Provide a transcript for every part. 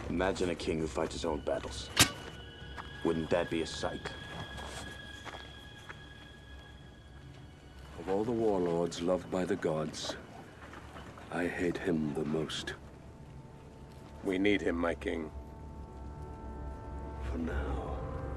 Imagine a king who fights his own battles. Wouldn't that be a sight? Of all the warlords loved by the gods, I hate him the most. We need him, my king. For now.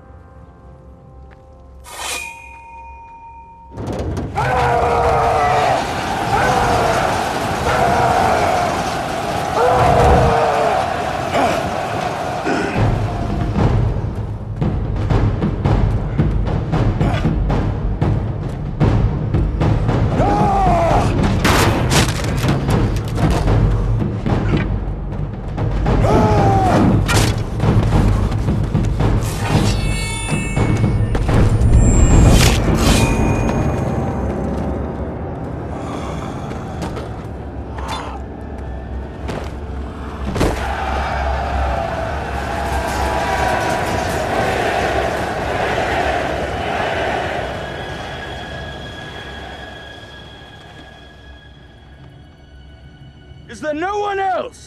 Is there no one else?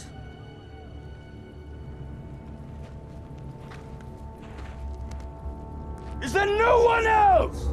Is there no one else?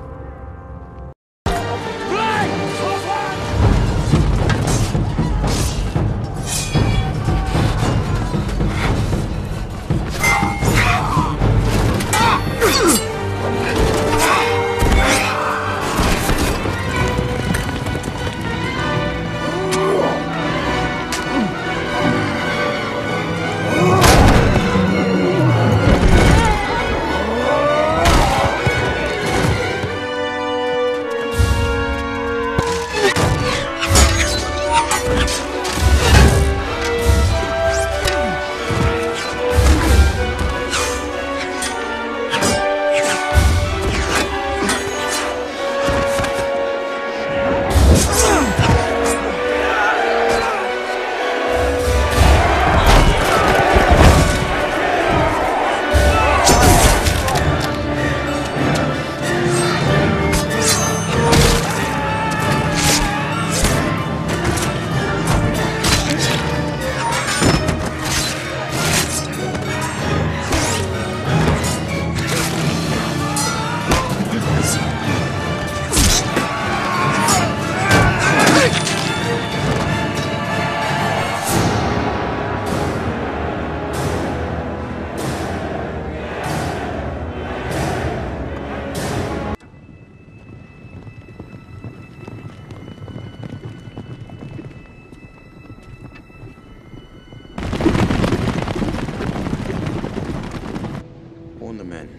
Warn the men.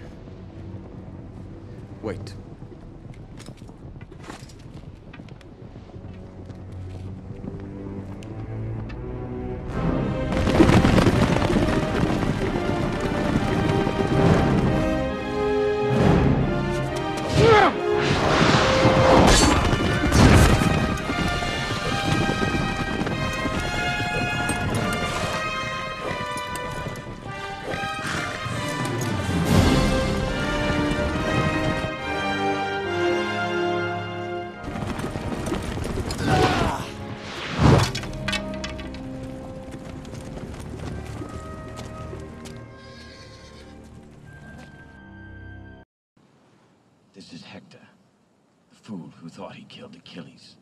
Wait. This is Hector, the fool who thought he killed Achilles.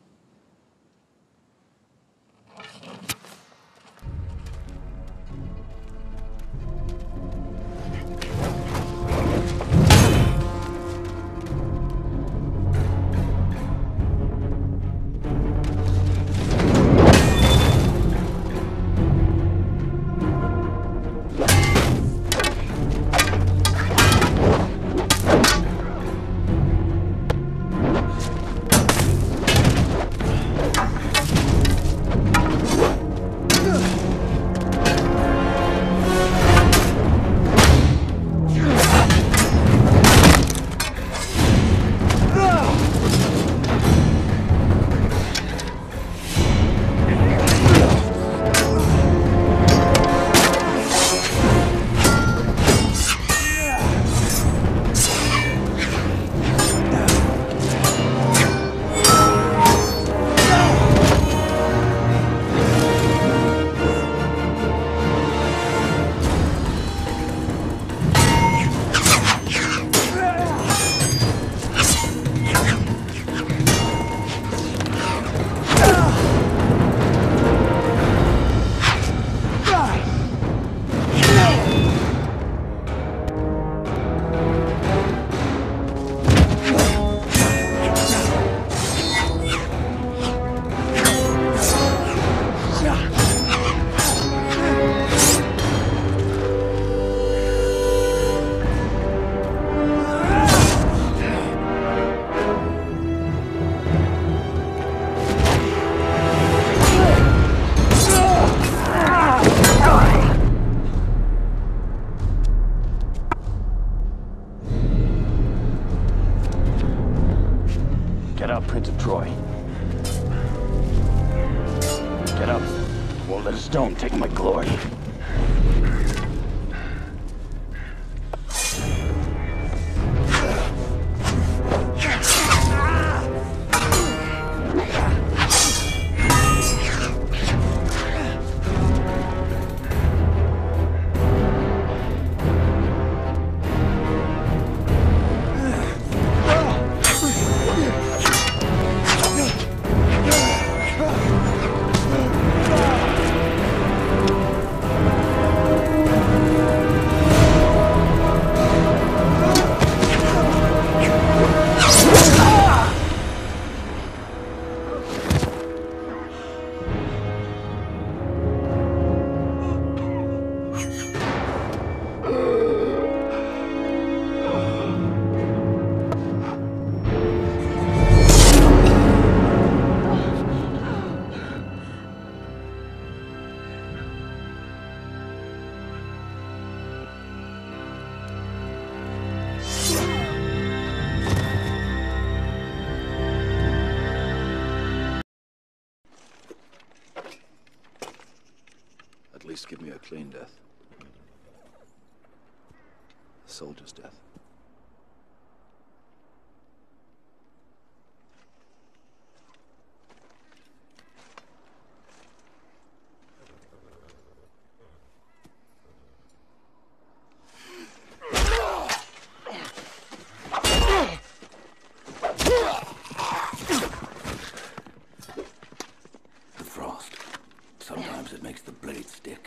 Won't let a stone take my glory. At least give me a clean death. A soldier's death. The frost. Sometimes it makes the blade stick.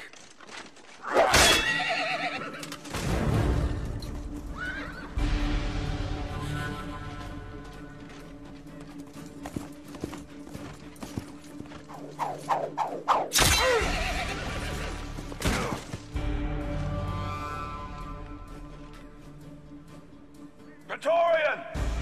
Praetorian!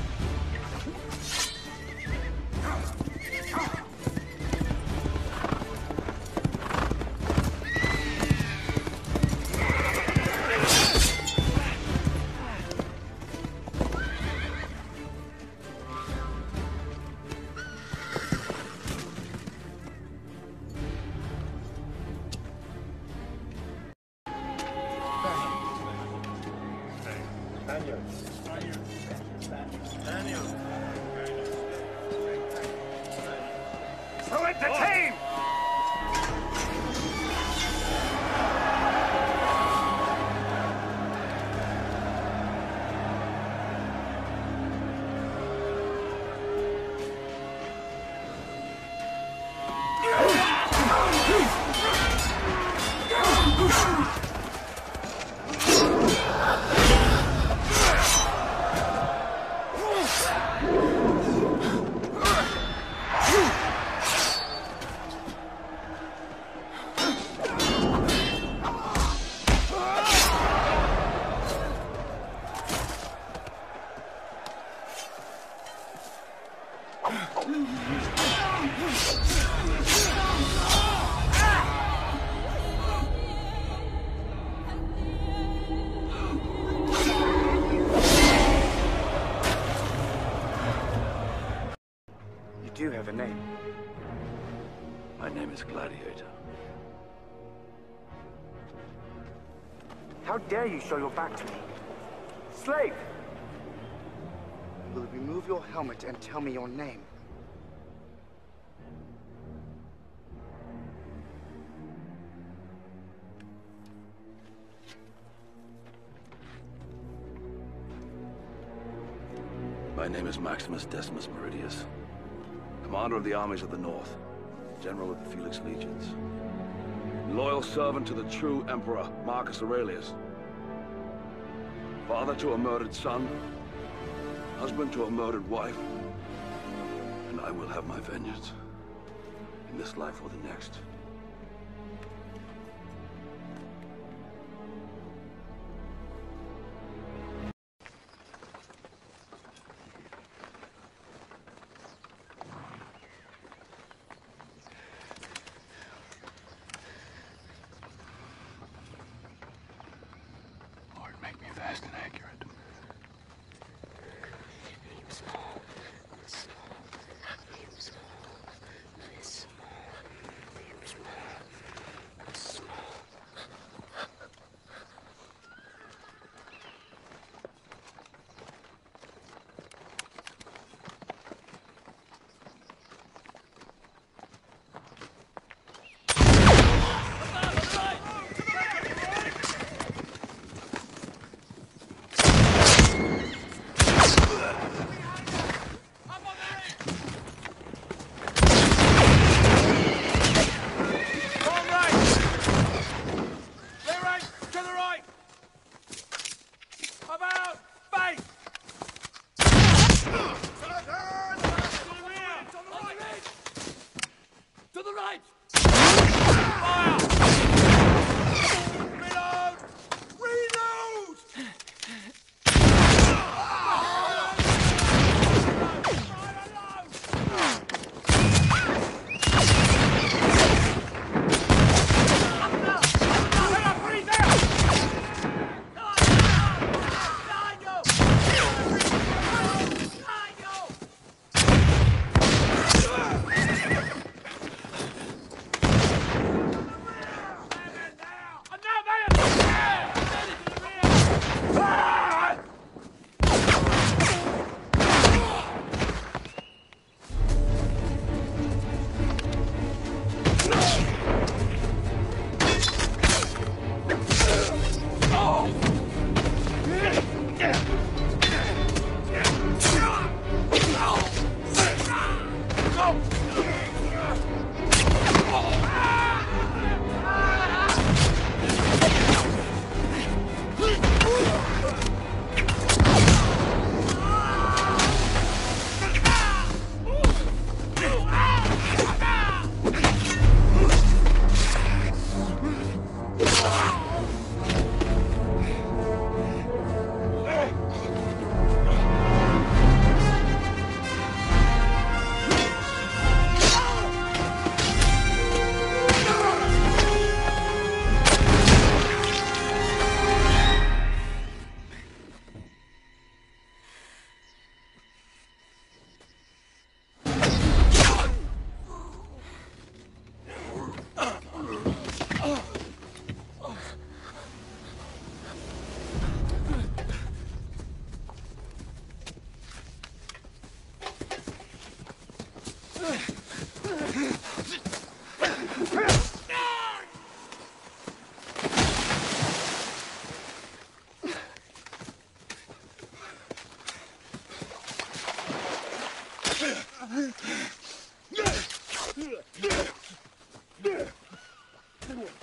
Select the team! You do have a name. My name is Gladiator. How dare you show your back to me? Slave! You will remove your helmet and tell me your name. My name is Maximus Decimus Meridius, commander of the armies of the North, general of the Felix Legions, loyal servant to the true Emperor Marcus Aurelius, father to a murdered son, husband to a murdered wife, and I will have my vengeance, in this life or the next. Lord, make me fast and accurate. Small. Continue.